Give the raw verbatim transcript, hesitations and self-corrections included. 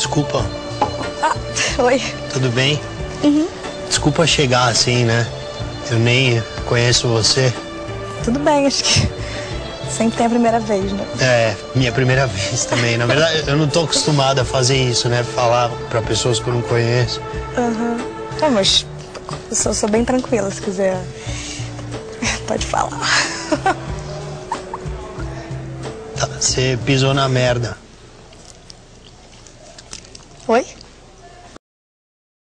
Desculpa. Ah, oi. Tudo bem? Uhum. Desculpa chegar assim, né? Eu nem conheço você. Tudo bem, acho que sempre tem a primeira vez, né? É, minha primeira vez também. Na verdade, eu não tô acostumado a fazer isso, né? Falar pra pessoas que eu não conheço. Aham. Uhum. Ah, mas eu sou, sou bem tranquila, se quiser. Pode falar. Tá, você pisou na merda. Oi?